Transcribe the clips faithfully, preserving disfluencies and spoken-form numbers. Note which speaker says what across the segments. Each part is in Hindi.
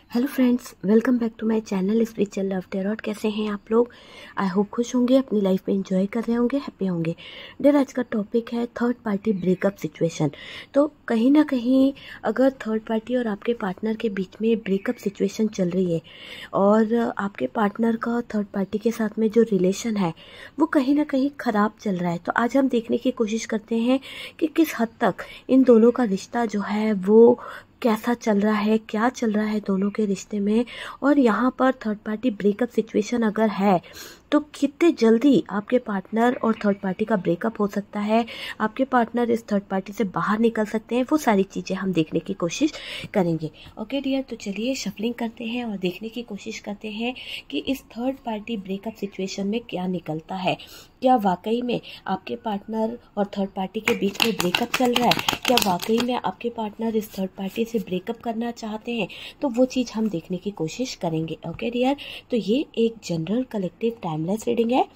Speaker 1: Hello friends, welcome back to my channel spiritual love tarot. कैसे हैं आप लोग? आई होप खुश होंगे, अपनी लाइफ में एंजॉय कर रहे होंगे, हैप्पी होंगे। डियर, आज का टॉपिक है थर्ड पार्टी ब्रेकअप सिचुएशन। तो कहीं ना कहीं अगर थर्ड पार्टी और आपके पार्टनर के बीच में ब्रेकअप सिचुएशन चल रही है और आपके पार्टनर का थर्ड पार्टी के साथ में जो रिलेशन है वो कहीं ना कहीं ख़राब चल रहा है, तो आज हम देखने की कोशिश करते हैं कि किस हद तक इन दोनों का रिश्ता जो है वो कैसा चल रहा है, क्या चल रहा है दोनों के रिश्ते में। और यहाँ पर थर्ड पार्टी ब्रेकअप सिचुएशन अगर है तो कितने जल्दी आपके पार्टनर और थर्ड पार्टी का ब्रेकअप हो सकता है, आपके पार्टनर इस थर्ड पार्टी से बाहर निकल सकते हैं, वो सारी चीज़ें हम देखने की कोशिश करेंगे। ओके डियर, तो चलिए शफलिंग करते हैं और देखने की कोशिश करते हैं कि इस थर्ड पार्टी ब्रेकअप सिचुएशन में क्या निकलता है। क्या वाकई में आपके पार्टनर और थर्ड पार्टी के बीच में ब्रेकअप चल रहा है? क्या वाकई में आपके पार्टनर इस थर्ड पार्टी से ब्रेकअप करना चाहते हैं? तो वो चीज़ हम देखने की कोशिश करेंगे। ओके डियर, तो ये एक जनरल कलेक्टिव टाइमलेस रीडिंग है।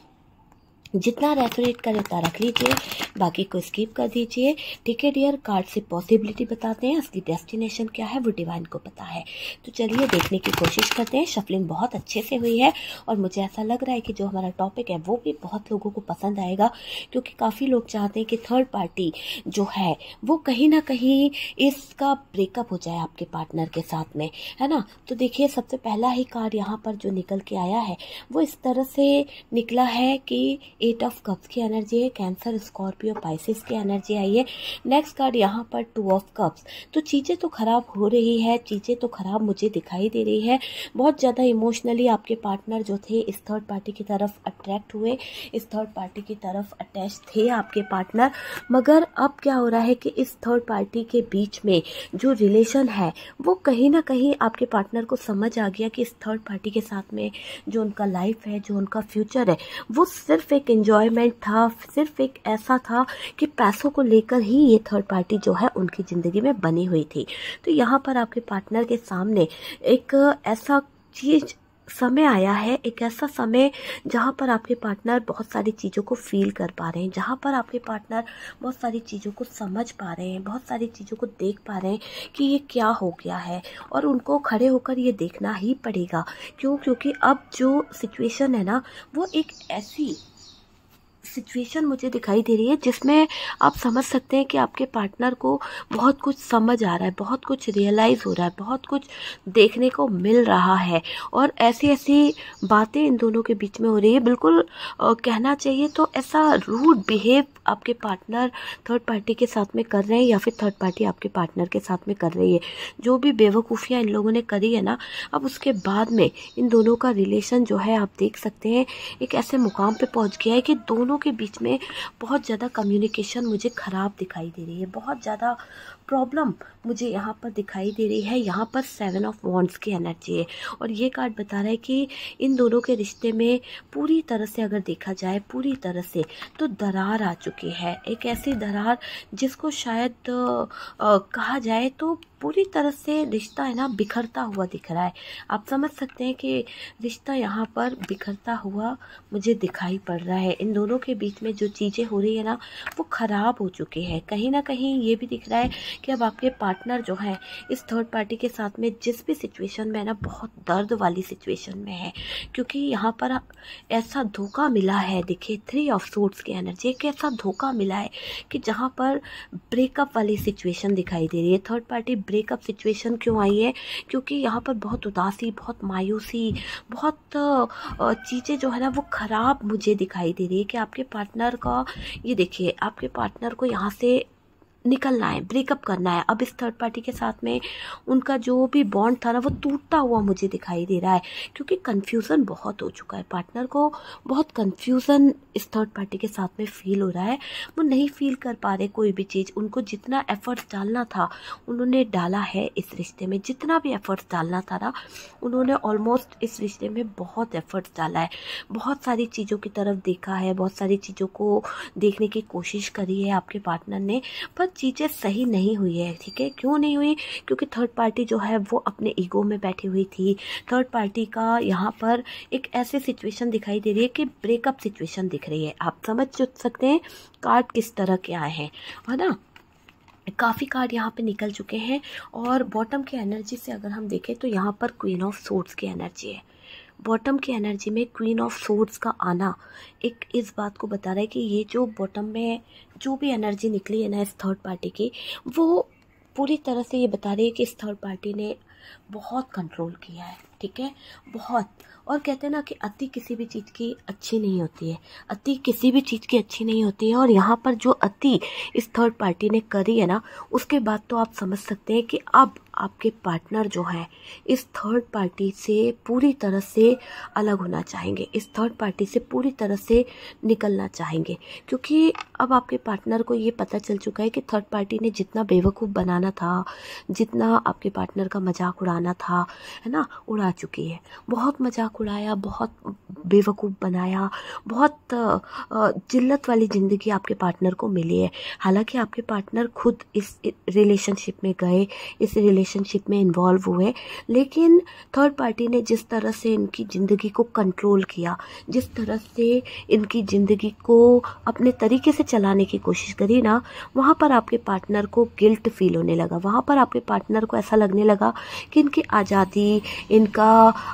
Speaker 1: जितना रेफरेट करे उतना रख लीजिए, बाकी को स्किप कर दीजिए। ठीक है डियर, कार्ड से पॉसिबिलिटी बताते हैं, असली डेस्टिनेशन क्या है वो डिवाइन को पता है। तो चलिए देखने की कोशिश करते हैं। शफलिंग बहुत अच्छे से हुई है और मुझे ऐसा लग रहा है कि जो हमारा टॉपिक है वो भी बहुत लोगों को पसंद आएगा, क्योंकि काफ़ी लोग चाहते हैं कि थर्ड पार्टी जो है वो कहीं ना कहीं इसका ब्रेकअप हो जाए आपके पार्टनर के साथ में, है ना। तो देखिए, सबसे पहला ही कार्ड यहाँ पर जो निकल के आया है वो इस तरह से निकला है कि एट ऑफ कप्स की एनर्जी है, कैंसर, स्कॉर्पियो, पाइसिस की एनर्जी आई है। नेक्स्ट कार्ड यहाँ पर टू ऑफ कप्स। तो चीज़ें तो ख़राब हो रही है, चीज़ें तो ख़राब मुझे दिखाई दे रही है। बहुत ज़्यादा इमोशनली आपके पार्टनर जो थे इस थर्ड पार्टी की तरफ अट्रैक्ट हुए, इस थर्ड पार्टी की तरफ अटैच थे आपके पार्टनर। मगर अब क्या हो रहा है कि इस थर्ड पार्टी के बीच में जो रिलेशन है वो कहीं ना कहीं आपके पार्टनर को समझ आ गया कि इस थर्ड पार्टी के साथ में जो उनका लाइफ है, जो उनका फ्यूचर है, वो सिर्फ एक एंजॉयमेंट था, सिर्फ एक ऐसा था कि पैसों को लेकर ही ये थर्ड पार्टी जो है उनकी ज़िंदगी में बनी हुई थी। तो यहाँ पर आपके पार्टनर के सामने एक ऐसा चीज़ समय आया है, एक ऐसा समय जहाँ पर आपके पार्टनर बहुत सारी चीज़ों को फील कर पा रहे हैं, जहाँ पर आपके पार्टनर बहुत सारी चीज़ों को समझ पा रहे हैं, बहुत सारी चीज़ों को देख पा रहे हैं कि ये क्या हो गया है। और उनको खड़े होकर ये देखना ही पड़ेगा। क्यों? क्योंकि अब जो सिचुएशन है ना वो एक ऐसी सिचुएशन मुझे दिखाई दे रही है जिसमें आप समझ सकते हैं कि आपके पार्टनर को बहुत कुछ समझ आ रहा है, बहुत कुछ रियलाइज़ हो रहा है, बहुत कुछ देखने को मिल रहा है। और ऐसी ऐसी बातें इन दोनों के बीच में हो रही है, बिल्कुल आ, कहना चाहिए तो ऐसा रूड बिहेव आपके पार्टनर थर्ड पार्टी के साथ में कर रहे हैं या फिर थर्ड पार्टी आपके पार्टनर के साथ में कर रही है। जो भी बेवकूफ़ियाँ इन लोगों ने करी है ना, अब उसके बाद में इन दोनों का रिलेशन जो है आप देख सकते हैं एक ऐसे मुकाम पे पहुंच गया है कि दोनों के बीच में बहुत ज़्यादा कम्युनिकेशन मुझे ख़राब दिखाई दे रही है, बहुत ज़्यादा प्रॉब्लम मुझे यहाँ पर दिखाई दे रही है। यहाँ पर सेवन ऑफ वॉन्ड्स की एनर्जी है और ये कार्ड बता रहा है कि इन दोनों के रिश्ते में पूरी तरह से अगर देखा जाए, पूरी तरह से तो दरार आ चुकी है। एक ऐसी दरार जिसको शायद आ, आ, कहा जाए तो पूरी तरह से रिश्ता है ना बिखरता हुआ दिख रहा है। आप समझ सकते हैं कि रिश्ता यहाँ पर बिखरता हुआ मुझे दिखाई पड़ रहा है। इन दोनों के बीच में जो चीज़ें हो रही है ना वो ख़राब हो चुकी है। कहीं ना कहीं ये भी दिख रहा है कि अब आपके पार्टनर जो है इस थर्ड पार्टी के साथ में जिस भी सिचुएशन में है ना बहुत दर्द वाली सिचुएशन में है, क्योंकि यहाँ पर ऐसा धोखा मिला है। देखिए, थ्री ऑफ सोर्ड्स की एनर्जी, एक ऐसा धोखा मिला है कि जहाँ पर ब्रेकअप वाली सिचुएशन दिखाई दे रही है। थर्ड पार्टी ब्रेकअप सिचुएशन क्यों आई है? क्योंकि यहाँ पर बहुत उदासी, बहुत मायूसी, बहुत चीज़ें जो है ना वो ख़राब मुझे दिखाई दे रही है कि आपके पार्टनर का, ये देखिए, आपके पार्टनर को यहाँ से निकलना है, ब्रेकअप करना है। अब इस थर्ड पार्टी के साथ में उनका जो भी बॉन्ड था ना वो टूटता हुआ मुझे दिखाई दे रहा है, क्योंकि कन्फ्यूज़न बहुत हो चुका है। पार्टनर को बहुत कन्फ्यूज़न इस थर्ड पार्टी के साथ में फील हो रहा है। वो नहीं फील कर पा रहे कोई भी चीज़। उनको जितना एफर्ट्स डालना था उन्होंने डाला है इस रिश्ते में, जितना भी एफर्ट्स डालना था ना उन्होंने ऑलमोस्ट इस रिश्ते में बहुत एफर्ट्स डाला है। बहुत सारी चीज़ों की तरफ देखा है, बहुत सारी चीज़ों को देखने की कोशिश करी है आपके पार्टनर ने, पर चीज़ें सही नहीं हुई है। ठीक है, क्यों नहीं हुई? क्योंकि थर्ड पार्टी जो है वो अपने ईगो में बैठी हुई थी। थर्ड पार्टी का यहाँ पर एक ऐसी सिचुएशन दिखाई दे रही है कि ब्रेकअप सिचुएशन दिख रही है। आप समझ सकते हैं कार्ड किस तरह के आए हैं, है ना। काफ़ी कार्ड यहाँ पे निकल चुके हैं। और बॉटम की एनर्जी से अगर हम देखें तो यहाँ पर क्वीन ऑफ सोर्ड्स की एनर्जी है। बॉटम की एनर्जी में क्वीन ऑफ सोर्ड्स का आना एक इस बात को बता रहा है कि ये जो बॉटम में जो भी एनर्जी निकली है ना इस थर्ड पार्टी की, वो पूरी तरह से ये बता रही है कि इस थर्ड पार्टी ने बहुत कंट्रोल किया है, ठीक है, बहुत। और कहते हैं ना कि अति किसी भी चीज़ की अच्छी नहीं होती है, अति किसी भी चीज़ की अच्छी नहीं होती है। और यहाँ पर जो अति इस थर्ड पार्टी ने करी है ना, उसके बाद तो आप समझ सकते हैं कि अब आपके पार्टनर जो है इस थर्ड पार्टी से पूरी तरह से अलग होना चाहेंगे, इस थर्ड पार्टी से पूरी तरह से निकलना चाहेंगे। क्योंकि अब आपके पार्टनर को ये पता चल चुका है कि थर्ड पार्टी ने जितना बेवकूफ़ बनाना था, जितना आपके पार्टनर का मजाक उड़ाना था, है ना, उड़ा चुकी है। बहुत मजाक उड़ाया, बहुत बेवकूफ़ बनाया, बहुत जिल्लत वाली ज़िंदगी आपके पार्टनर को मिली है। हालांकि आपके पार्टनर खुद इस रिलेशनशिप में गए, इस रिलेशनशिप में इन्वॉल्व हुए, लेकिन थर्ड पार्टी ने जिस तरह से इनकी ज़िंदगी को कंट्रोल किया, जिस तरह से इनकी ज़िंदगी को अपने तरीके से चलाने की कोशिश करी ना, वहाँ पर आपके पार्टनर को गिल्ट फील होने लगा। वहाँ पर आपके पार्टनर को ऐसा लगने लगा कि इनकी आज़ादी, इनका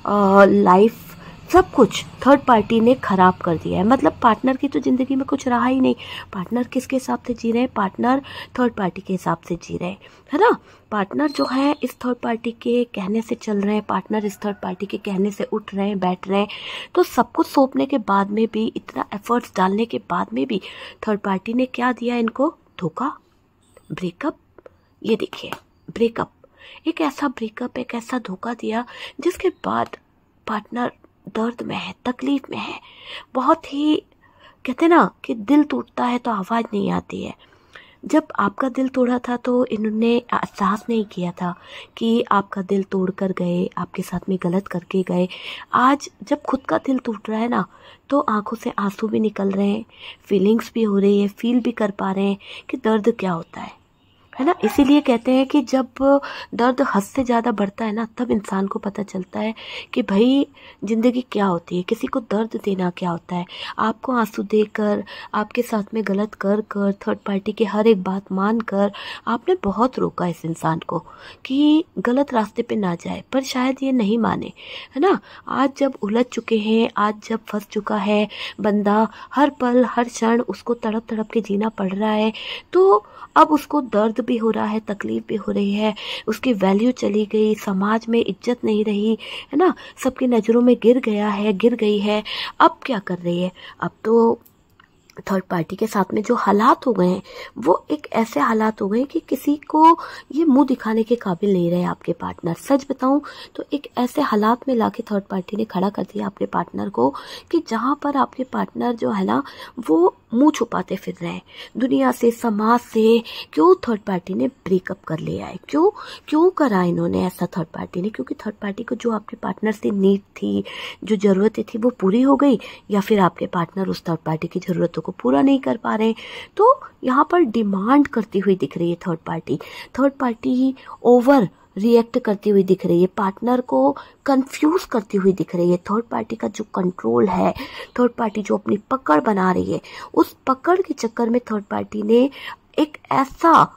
Speaker 1: लाइफ, सब कुछ थर्ड पार्टी ने ख़राब कर दिया है। मतलब पार्टनर की तो ज़िंदगी में कुछ रहा ही नहीं। पार्टनर किसके हिसाब से जी रहे हैं? पार्टनर थर्ड पार्टी के हिसाब से जी रहे हैं, है ना। पार्टनर जो है इस थर्ड पार्टी के कहने से चल रहे हैं, पार्टनर इस थर्ड पार्टी के कहने से उठ रहे हैं, बैठ रहे हैं। तो सब कुछ सौंपने के बाद में भी, इतना एफर्ट्स डालने के बाद में भी थर्ड पार्टी ने क्या दिया इनको? धोखा, ब्रेकअप। ये देखिए, ब्रेकअप, एक ऐसा ब्रेकअप, एक ऐसा धोखा दिया जिसके बाद पार्टनर दर्द में है, तकलीफ में है। बहुत ही, कहते हैं ना कि दिल टूटता है तो आवाज़ नहीं आती है। जब आपका दिल तोड़ा था तो इन्होंने एहसास नहीं किया था कि आपका दिल तोड़ कर गए, आपके साथ में गलत करके गए। आज जब खुद का दिल टूट रहा है ना, तो आंखों से आंसू भी निकल रहे हैं, फीलिंग्स भी हो रही है, फील भी कर पा रहे हैं कि दर्द क्या होता है, है ना। इसीलिए कहते हैं कि जब दर्द हद से ज़्यादा बढ़ता है ना, तब इंसान को पता चलता है कि भाई ज़िंदगी क्या होती है, किसी को दर्द देना क्या होता है। आपको आंसू देकर, आपके साथ में गलत कर कर, थर्ड पार्टी की हर एक बात मान कर आपने बहुत रोका इस इंसान को कि गलत रास्ते पे ना जाए, पर शायद ये नहीं माने, है ना। आज जब उलझ चुके हैं, आज जब फंस चुका है बंदा, हर पल हर क्षण उसको तड़प तड़प के जीना पड़ रहा है, तो अब उसको दर्द भी हो रहा है, तकलीफ भी हो रही है, उसकी वैल्यू चली गई, समाज में इज्जत नहीं रही, है ना, सबकी नज़रों में गिर गया है, गिर गई है। अब क्या कर रही है? अब तो थर्ड पार्टी के साथ में जो हालात हो गए हैं, वो एक ऐसे हालात हो गए कि किसी को ये मुंह दिखाने के काबिल नहीं रहे आपके पार्टनर। सच बताऊं तो एक ऐसे हालात में लाके थर्ड पार्टी ने खड़ा कर दिया अपने पार्टनर को कि जहां पर आपके पार्टनर जो है ना, वो मुंह छुपाते फिर रहे हैं दुनिया से, समाज से। क्यों? थर्ड पार्टी ने ब्रेकअप कर लिया है। क्यों क्यों करा इन्होंने ऐसा थर्ड पार्टी ने? क्योंकि थर्ड पार्टी को जो आपके पार्टनर से नीड थी, जो ज़रूरतें थी, वो पूरी हो गई, या फिर आपके पार्टनर उस थर्ड पार्टी की ज़रूरतों को पूरा नहीं कर पा रहे। तो यहाँ पर डिमांड करती हुई दिख रही है थर्ड पार्टी। थर्ड पार्टी ही ओवर रिएक्ट करती हुई दिख रही है, पार्टनर को कंफ्यूज करती हुई दिख रही है। थर्ड पार्टी का जो कंट्रोल है, थर्ड पार्टी जो अपनी पकड़ बना रही है, उस पकड़ के चक्कर में थर्ड पार्टी ने एक ऐसा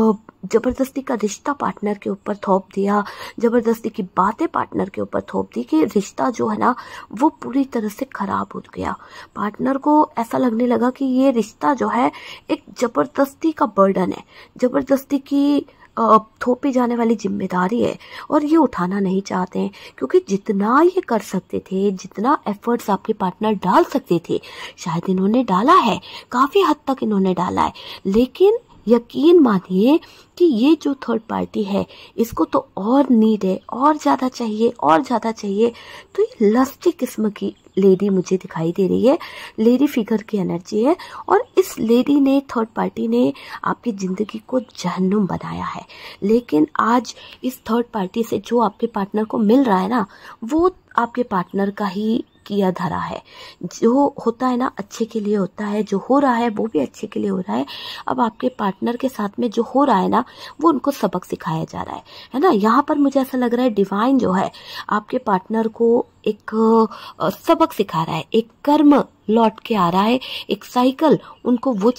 Speaker 1: जबरदस्ती का रिश्ता पार्टनर के ऊपर थोप दिया, जबरदस्ती की बातें पार्टनर के ऊपर थोप दी कि रिश्ता जो है ना, वो पूरी तरह से खराब हो गया। पार्टनर को ऐसा लगने लगा कि ये रिश्ता जो है एक जबरदस्ती का बर्डन है, जबरदस्ती की थोपी जाने वाली जिम्मेदारी है, और ये उठाना नहीं चाहते हैं। क्योंकि जितना ये कर सकते थे, जितना एफर्ट्स आपके पार्टनर डाल सकते थे, शायद इन्होंने डाला है, काफ़ी हद तक इन्होंने डाला है, लेकिन यकीन मानिए कि ये जो थर्ड पार्टी है, इसको तो और नीड है, और ज़्यादा चाहिए, और ज़्यादा चाहिए। तो ये लस्टी किस्म की लेडी मुझे दिखाई दे रही है, लेडी फिगर की एनर्जी है, और इस लेडी ने, थर्ड पार्टी ने आपकी ज़िंदगी को जहन्नुम बनाया है। लेकिन आज इस थर्ड पार्टी से जो आपके पार्टनर को मिल रहा है ना, वो आपके पार्टनर का ही किया धरा है। जो होता है ना, अच्छे के लिए होता है, जो हो रहा है वो भी अच्छे के लिए हो रहा है। अब आपके पार्टनर के साथ में जो हो रहा है ना, वो उनको सबक सिखाया जा रहा है, है ना। यहाँ पर मुझे ऐसा लग रहा है डिवाइन जो है आपके पार्टनर को एक सबक सिखा रहा है, एक कर्म लौट के आ रहा है, एक साइकिल उनको वो चीज़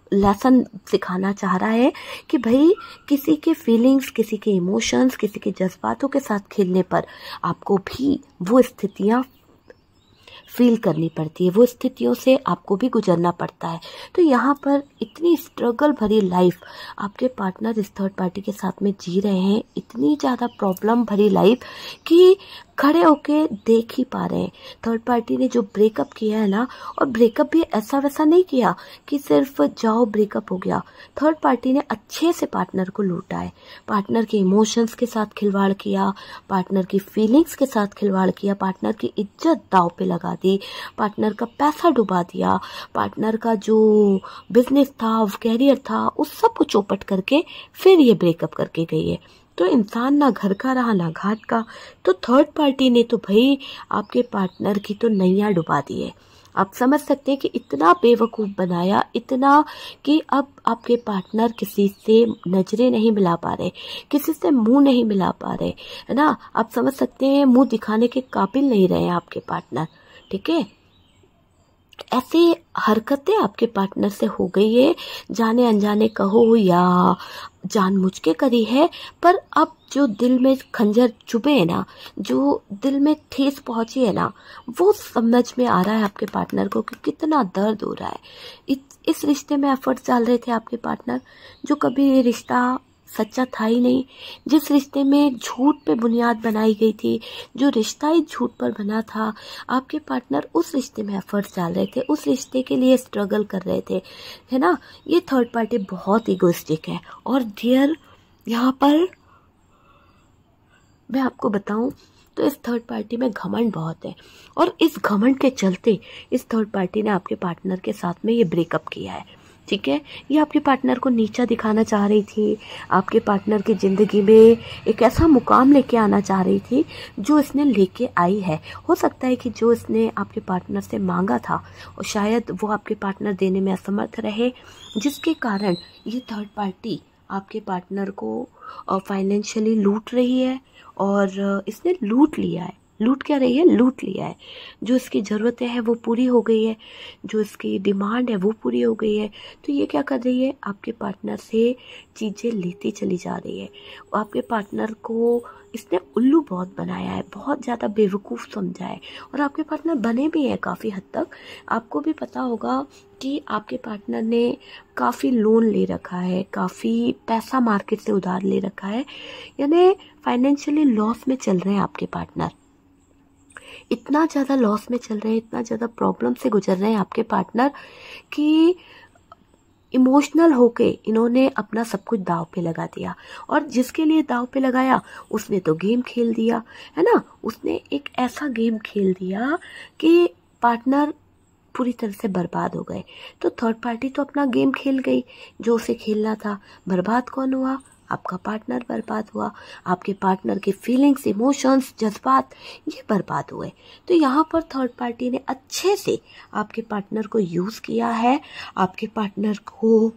Speaker 1: लेसन सिखाना चाह रहा है कि भाई किसी के फीलिंग्स, किसी के इमोशंस, किसी के जज्बातों के साथ खेलने पर आपको भी वो स्थितियाँ फील करनी पड़ती है, वो स्थितियों से आपको भी गुजरना पड़ता है। तो यहाँ पर इतनी स्ट्रगल भरी लाइफ आपके पार्टनर इस थर्ड पार्टी के साथ में जी रहे हैं, इतनी ज़्यादा प्रॉब्लम भरी लाइफ कि खड़े होके देख ही पा रहे हैं। थर्ड पार्टी ने जो ब्रेकअप किया है ना, और ब्रेकअप भी ऐसा वैसा नहीं किया कि सिर्फ जाओ ब्रेकअप हो गया। थर्ड पार्टी ने अच्छे से पार्टनर को लूटा है, पार्टनर के इमोशंस के साथ खिलवाड़ किया, पार्टनर की फीलिंग्स के साथ खिलवाड़ किया, पार्टनर की इज्जत दांव पे लगा दी, पार्टनर का पैसा डुबा दिया, पार्टनर का जो बिजनेस था, कैरियर था, उस सब को चौपट करके फिर ये ब्रेकअप करके गई है। तो इंसान ना घर का रहा ना घाट का। तो थर्ड पार्टी ने तो भाई आपके पार्टनर की तो नैया डुबा दी है। आप समझ सकते हैं कि इतना बेवकूफ़ बनाया, इतना कि अब आपके पार्टनर किसी से नजरें नहीं मिला पा रहे, किसी से मुंह नहीं मिला पा रहे, है ना। आप समझ सकते हैं मुंह दिखाने के काबिल नहीं रहे आपके पार्टनर, ठीक है। ऐसी हरकतें आपके पार्टनर से हो गई है, जाने अनजाने कहो या जानबूझ के करी है, पर अब जो दिल में खंजर चुभे है ना, जो दिल में ठेस पहुंची है ना, वो समझ में आ रहा है आपके पार्टनर को कि कितना दर्द हो रहा है। इस, इस रिश्ते में एफर्ट्स डाल रहे थे आपके पार्टनर, जो कभी ये रिश्ता सच्चा था ही नहीं, जिस रिश्ते में झूठ पे बुनियाद बनाई गई थी, जो रिश्ता ही झूठ पर बना था, आपके पार्टनर उस रिश्ते में एफर्ट्स डाल रहे थे, उस रिश्ते के लिए स्ट्रगल कर रहे थे, है ना। ये थर्ड पार्टी बहुत इगोइस्टिक है। और डियर, यहाँ पर मैं आपको बताऊं तो इस थर्ड पार्टी में घमंड बहुत है, और इस घमंड के चलते इस थर्ड पार्टी ने आपके पार्टनर के साथ में ये ब्रेकअप किया है, ठीक है। ये आपके पार्टनर को नीचा दिखाना चाह रही थी, आपके पार्टनर की ज़िंदगी में एक ऐसा मुकाम लेके आना चाह रही थी जो इसने लेके आई है। हो सकता है कि जो इसने आपके पार्टनर से मांगा था और शायद वो आपके पार्टनर देने में असमर्थ रहे, जिसके कारण ये थर्ड पार्टी आपके पार्टनर को फाइनेंशियली लूट रही है, और इसने लूट लिया है। लूट क्या रही है? लूट लिया है। जो इसकी ज़रूरतें हैं वो पूरी हो गई है, जो इसकी डिमांड है वो पूरी हो गई है। तो ये क्या कर रही है? आपके पार्टनर से चीज़ें लेती चली जा रही है। आपके पार्टनर को इसने उल्लू बहुत बनाया है, बहुत ज़्यादा बेवकूफ़ समझा है, और आपके पार्टनर बने भी हैं काफ़ी हद तक। आपको भी पता होगा कि आपके पार्टनर ने काफ़ी लोन ले रखा है, काफ़ी पैसा मार्केट से उधार ले रखा है, यानी फाइनेंशियली लॉस में चल रहे हैं आपके पार्टनर। इतना ज़्यादा लॉस में चल रहे हैं, इतना ज़्यादा प्रॉब्लम से गुजर रहे हैं आपके पार्टनर कि इमोशनल होके इन्होंने अपना सब कुछ दाव पे लगा दिया। और जिसके लिए दाव पे लगाया उसने तो गेम खेल दिया, है ना। उसने एक ऐसा गेम खेल दिया कि पार्टनर पूरी तरह से बर्बाद हो गए। तो थर्ड पार्टी तो अपना गेम खेल गई जो उसे खेलना था। बर्बाद कौन हुआ? आपका पार्टनर बर्बाद हुआ। आपके पार्टनर के फीलिंग्स, इमोशंस, जज्बात ये बर्बाद हुए। तो यहाँ पर थर्ड पार्टी ने अच्छे से आपके पार्टनर को यूज़ किया है, आपके पार्टनर को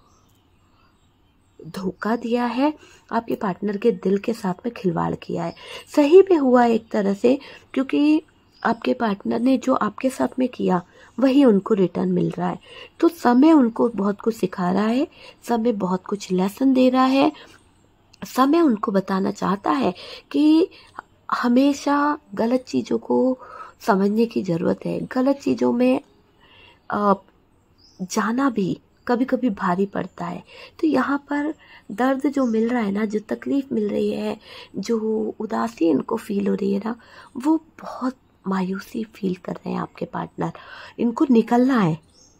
Speaker 1: धोखा दिया है, आपके पार्टनर के दिल के साथ में खिलवाड़ किया है। सही भी हुआ एक तरह से, क्योंकि आपके पार्टनर ने जो आपके साथ में किया वही उनको रिटर्न मिल रहा है। तो समय उनको बहुत कुछ सिखा रहा है, समय बहुत कुछ लेसन दे रहा है, समय उनको बताना चाहता है कि हमेशा गलत चीज़ों को समझने की ज़रूरत है। गलत चीज़ों में आ, जाना भी कभी कभी भारी पड़ता है। तो यहाँ पर दर्द जो मिल रहा है ना, जो तकलीफ़ मिल रही है, जो उदासी इनको फील हो रही है ना, वो बहुत मायूसी फील कर रहे हैं आपके पार्टनर। इनको निकलना है।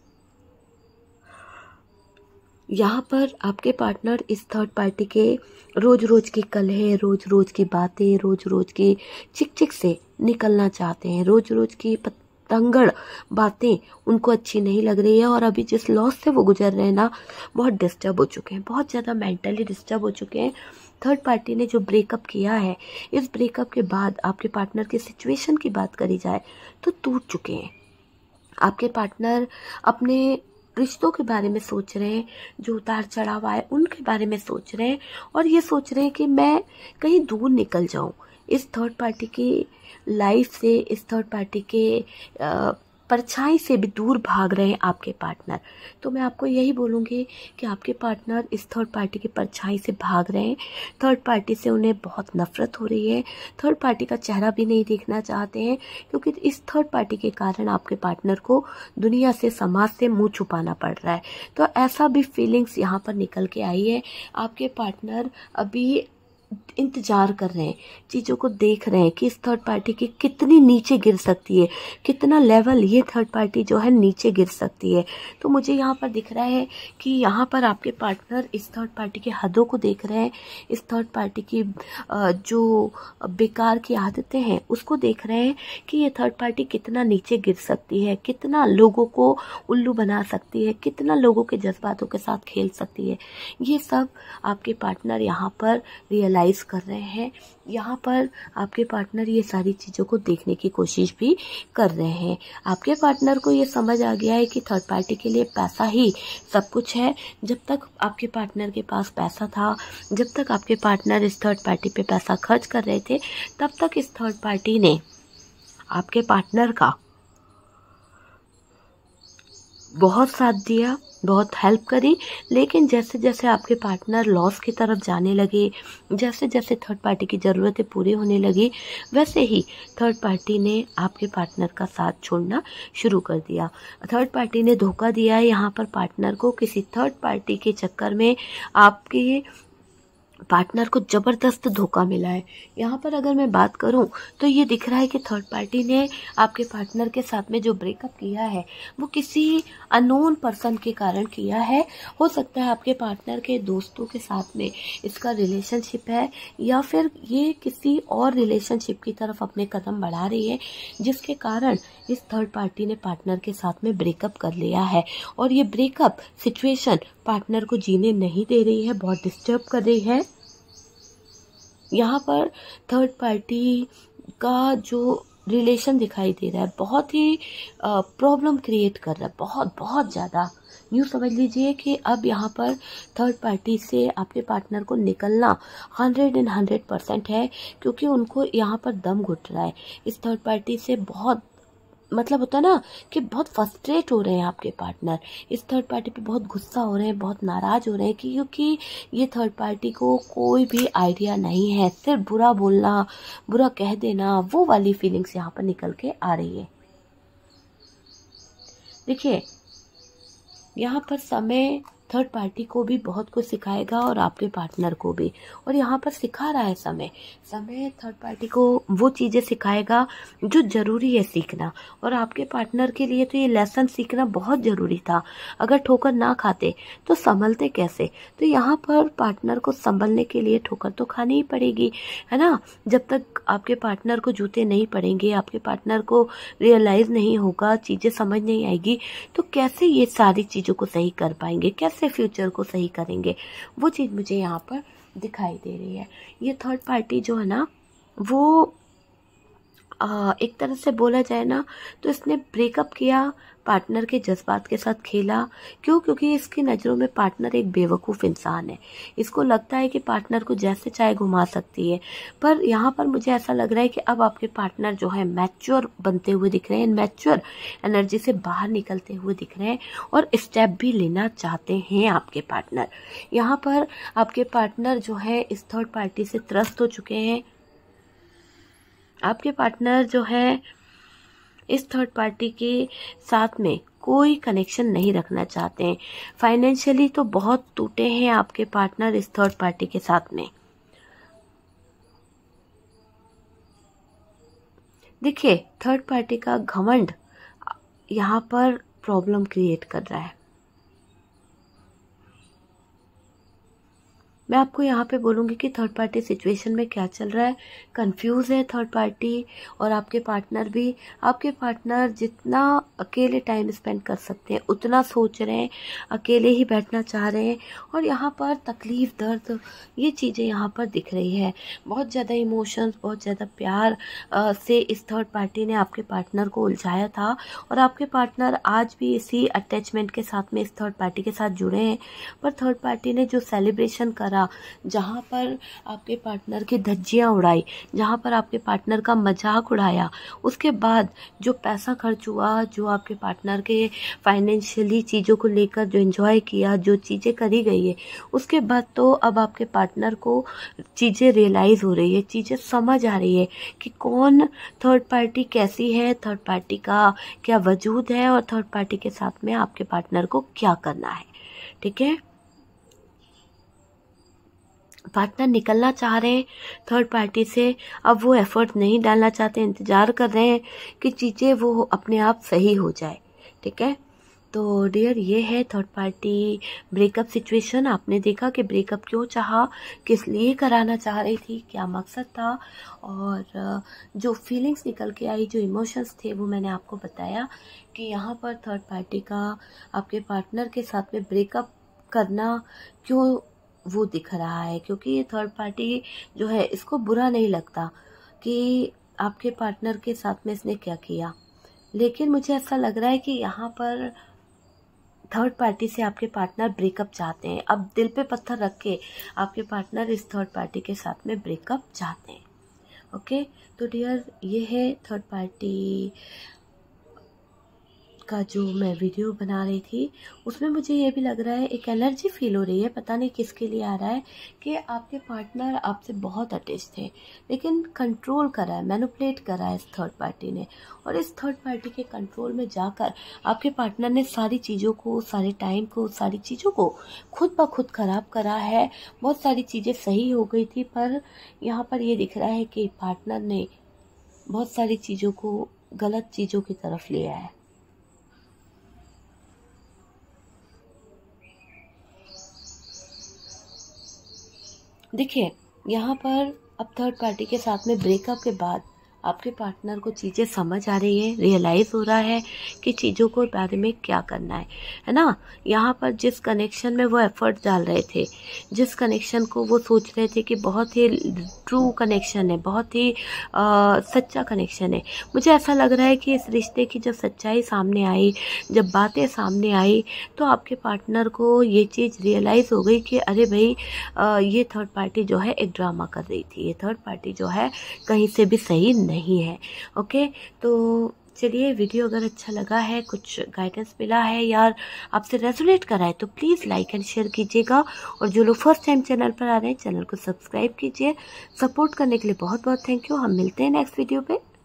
Speaker 1: यहाँ पर आपके पार्टनर इस थर्ड पार्टी के रोज रोज की कलह, रोज रोज की बातें, रोज रोज की चिक चिक से निकलना चाहते हैं। रोज रोज की पतंगड़ बातें उनको अच्छी नहीं लग रही है, और अभी जिस लॉस से वो गुजर रहे हैं ना, बहुत डिस्टर्ब हो चुके हैं, बहुत ज़्यादा मेंटली डिस्टर्ब हो चुके हैं। थर्ड पार्टी ने जो ब्रेकअप किया है, इस ब्रेकअप के बाद आपके पार्टनर की सिचुएशन की बात करी जाए तो टूट चुके हैं। आपके पार्टनर अपने रिश्तों के बारे में सोच रहे हैं, जो उतार चढ़ाव आए उनके बारे में सोच रहे हैं, और ये सोच रहे हैं कि मैं कहीं दूर निकल जाऊं इस थर्ड पार्टी की लाइफ से, इस थर्ड पार्टी के परछाई से भी दूर भाग रहे हैं आपके पार्टनर। तो मैं आपको यही बोलूँगी कि आपके पार्टनर इस थर्ड पार्टी की परछाई से भाग रहे हैं। थर्ड पार्टी से उन्हें बहुत नफरत हो रही है। थर्ड पार्टी का चेहरा भी नहीं देखना चाहते हैं, क्योंकि इस थर्ड पार्टी के कारण आपके पार्टनर को दुनिया से, समाज से मुंह छुपाना पड़ रहा है। तो ऐसा भी फीलिंग्स यहाँ पर निकल के आई है। आपके पार्टनर अभी इंतजार कर रहे हैं, चीज़ों को देख रहे हैं कि इस थर्ड पार्टी की कितनी नीचे गिर सकती है, कितना लेवल ये थर्ड पार्टी जो है नीचे गिर सकती है। तो मुझे यहाँ पर दिख रहा है कि यहाँ पर आपके पार्टनर इस थर्ड पार्टी के हदों को देख रहे हैं, इस थर्ड पार्टी की जो बेकार की आदतें हैं उसको देख रहे हैं कि ये थर्ड पार्टी कितना नीचे गिर सकती है, कितना लोगों को उल्लू बना सकती है, कितना लोगों के जज्बातों के साथ खेल सकती है। ये सब आपके पार्टनर यहाँ पर रियलाइज कर रहे हैं। यहाँ पर आपके पार्टनर ये सारी चीज़ों को देखने की कोशिश भी कर रहे हैं। आपके पार्टनर को ये समझ आ गया है कि थर्ड पार्टी के लिए पैसा ही सब कुछ है। जब तक आपके पार्टनर के पास पैसा था, जब तक आपके पार्टनर इस थर्ड पार्टी पे पैसा खर्च कर रहे थे, तब तक इस थर्ड पार्टी ने आपके पार्टनर का बहुत साथ दिया, बहुत हेल्प करी। लेकिन जैसे जैसे आपके पार्टनर लॉस की तरफ जाने लगे, जैसे जैसे थर्ड पार्टी की ज़रूरतें पूरी होने लगी, वैसे ही थर्ड पार्टी ने आपके पार्टनर का साथ छोड़ना शुरू कर दिया। थर्ड पार्टी ने धोखा दिया है यहाँ पर पार्टनर को। किसी थर्ड पार्टी के चक्कर में आपके पार्टनर को ज़बरदस्त धोखा मिला है। यहाँ पर अगर मैं बात करूँ तो ये दिख रहा है कि थर्ड पार्टी ने आपके पार्टनर के साथ में जो ब्रेकअप किया है वो किसी अननोन पर्सन के कारण किया है। हो सकता है आपके पार्टनर के दोस्तों के साथ में इसका रिलेशनशिप है, या फिर ये किसी और रिलेशनशिप की तरफ अपने कदम बढ़ा रही है, जिसके कारण इस थर्ड पार्टी ने पार्टनर के साथ में ब्रेकअप कर लिया है। और ये ब्रेकअप सिचुएशन पार्टनर को जीने नहीं दे रही है, बहुत डिस्टर्ब कर रही है। यहाँ पर थर्ड पार्टी का जो रिलेशन दिखाई दे रहा है बहुत ही प्रॉब्लम क्रिएट कर रहा है, बहुत बहुत ज़्यादा। यूँ समझ लीजिए कि अब यहाँ पर थर्ड पार्टी से आपके पार्टनर को निकलना हंड्रेड एंड हंड्रेड परसेंट है, क्योंकि उनको यहाँ पर दम घुट रहा है। इस थर्ड पार्टी से बहुत, मतलब होता है ना कि बहुत फ्रस्ट्रेट हो रहे हैं आपके पार्टनर, इस थर्ड पार्टी पे बहुत गुस्सा हो रहे हैं, बहुत नाराज़ हो रहे हैं, कि क्योंकि ये थर्ड पार्टी को कोई भी आइडिया नहीं है, सिर्फ बुरा बोलना, बुरा कह देना, वो वाली फीलिंग्स यहाँ पर निकल के आ रही है। देखिए यहाँ पर समय थर्ड पार्टी को भी बहुत कुछ सिखाएगा और आपके पार्टनर को भी, और यहाँ पर सिखा रहा है समय समय थर्ड पार्टी को वो चीज़ें सिखाएगा जो ज़रूरी है सीखना। और आपके पार्टनर के लिए तो ये लेसन सीखना बहुत ज़रूरी था। अगर ठोकर ना खाते तो संभलते कैसे? तो यहाँ पर पार्टनर को संभलने के लिए ठोकर तो खानी ही पड़ेगी, है ना। जब तक आपके पार्टनर को जूते नहीं पड़ेंगे, आपके पार्टनर को रियलाइज़ नहीं होगा, चीज़ें समझ नहीं आएगी, तो कैसे ये सारी चीज़ों को सही कर पाएंगे, कैसे फ्यूचर को सही करेंगे? वो चीज़ मुझे यहाँ पर दिखाई दे रही है। ये थर्ड पार्टी जो है ना, वो आ, एक तरह से बोला जाए ना तो इसने ब्रेकअप किया, पार्टनर के जज्बात के साथ खेला। क्यों? क्योंकि इसकी नज़रों में पार्टनर एक बेवकूफ़ इंसान है। इसको लगता है कि पार्टनर को जैसे चाहे घुमा सकती है। पर यहाँ पर मुझे ऐसा लग रहा है कि अब आपके पार्टनर जो है मैच्योर बनते हुए दिख रहे हैं, मैच्योर एनर्जी से बाहर निकलते हुए दिख रहे हैं, और स्टेप भी लेना चाहते हैं आपके पार्टनर। यहाँ पर आपके पार्टनर जो है इस थर्ड पार्टी से त्रस्त हो चुके हैं। आपके पार्टनर जो है इस थर्ड पार्टी के साथ में कोई कनेक्शन नहीं रखना चाहते हैं। फाइनेंशियली तो बहुत टूटे हैं आपके पार्टनर इस थर्ड पार्टी के साथ में। देखिए थर्ड पार्टी का घमंड यहाँ पर प्रॉब्लम क्रिएट कर रहा है। मैं आपको यहाँ पे बोलूँगी कि थर्ड पार्टी सिचुएशन में क्या चल रहा है। कंफ्यूज है थर्ड पार्टी और आपके पार्टनर भी। आपके पार्टनर जितना अकेले टाइम स्पेंड कर सकते हैं उतना सोच रहे हैं, अकेले ही बैठना चाह रहे हैं। और यहाँ पर तकलीफ़, दर्द, ये चीज़ें यहाँ पर दिख रही है। बहुत ज़्यादा इमोशंस, बहुत ज़्यादा प्यार आ, से इस थर्ड पार्टी ने आपके पार्टनर को उलझाया था, और आपके पार्टनर आज भी इसी अटैचमेंट के साथ में इस थर्ड पार्टी के साथ जुड़े हैं। पर थर्ड पार्टी ने जो सेलिब्रेशन करा मारा, जहाँ पर आपके पार्टनर की धज्जियाँ उड़ाई, जहाँ पर आपके पार्टनर का मजाक उड़ाया, उसके बाद जो पैसा खर्च हुआ, जो आपके पार्टनर के फाइनेंशियली चीज़ों को लेकर जो एंजॉय किया, जो चीज़ें करी गई है, उसके बाद तो अब आपके पार्टनर को चीज़ें रियलाइज़ हो रही है, चीज़ें समझ आ रही है कि कौन थर्ड पार्टी कैसी है, थर्ड पार्टी का क्या वजूद है और थर्ड पार्टी के साथ में आपके पार्टनर को क्या करना है। ठीक है, पार्टनर निकलना चाह रहे हैं थर्ड पार्टी से, अब वो एफर्ट नहीं डालना चाहते, इंतज़ार कर रहे हैं कि चीज़ें वो अपने आप सही हो जाए। ठीक है, तो डियर ये है थर्ड पार्टी ब्रेकअप सिचुएशन। आपने देखा कि ब्रेकअप क्यों चाहा, किस लिए कराना चाह रही थी, क्या मकसद था, और जो फीलिंग्स निकल के आई, जो इमोशंस थे, वो मैंने आपको बताया कि यहाँ पर थर्ड पार्टी का आपके पार्टनर के साथ में ब्रेकअप करना क्यों वो दिख रहा है, क्योंकि ये थर्ड पार्टी जो है इसको बुरा नहीं लगता कि आपके पार्टनर के साथ में इसने क्या किया, लेकिन मुझे ऐसा लग रहा है कि यहाँ पर थर्ड पार्टी से आपके पार्टनर ब्रेकअप चाहते हैं। अब दिल पे पत्थर रख के आपके पार्टनर इस थर्ड पार्टी के साथ में ब्रेकअप चाहते हैं। ओके, तो डियर ये है थर्ड पार्टी का जो मैं वीडियो बना रही थी, उसमें मुझे ये भी लग रहा है, एक एनर्जी फील हो रही है, पता नहीं किसके लिए आ रहा है, कि आपके पार्टनर आपसे बहुत अटैच थे, लेकिन कंट्रोल कर रहा है, मैनिपुलेट कर रहा है इस थर्ड पार्टी ने, और इस थर्ड पार्टी के कंट्रोल में जाकर आपके पार्टनर ने सारी चीज़ों को, सारे टाइम को, सारी चीज़ों को खुद ब खुद ख़राब करा है। बहुत सारी चीज़ें सही हो गई थी, पर यहाँ पर ये दिख रहा है कि पार्टनर ने बहुत सारी चीज़ों को गलत चीज़ों की तरफ लिया है। देखिए, यहाँ पर अब थर्ड पार्टी के साथ में ब्रेकअप के बाद आपके पार्टनर को चीज़ें समझ आ रही है, रियलाइज़ हो रहा है कि चीज़ों को बारे में क्या करना है, है ना। यहाँ पर जिस कनेक्शन में वो एफर्ट डाल रहे थे, जिस कनेक्शन को वो सोच रहे थे कि बहुत ही ट्रू कनेक्शन है, बहुत ही आ, सच्चा कनेक्शन है, मुझे ऐसा लग रहा है कि इस रिश्ते की जब सच्चाई सामने आई, जब बातें सामने आई, तो आपके पार्टनर को ये चीज़ रियलाइज़ हो गई कि अरे भाई आ, ये थर्ड पार्टी जो है एक ड्रामा कर रही थी, ये थर्ड पार्टी जो है कहीं से भी सही नहीं है। ओके, तो चलिए, वीडियो अगर अच्छा लगा है, कुछ गाइडेंस मिला है यार, आपसे रेजोनेट करा है, तो प्लीज़ लाइक एंड शेयर कीजिएगा, और जो लोग फर्स्ट टाइम चैनल पर आ रहे हैं, चैनल को सब्सक्राइब कीजिए। सपोर्ट करने के लिए बहुत बहुत थैंक यू। हम मिलते हैं नेक्स्ट वीडियो पे।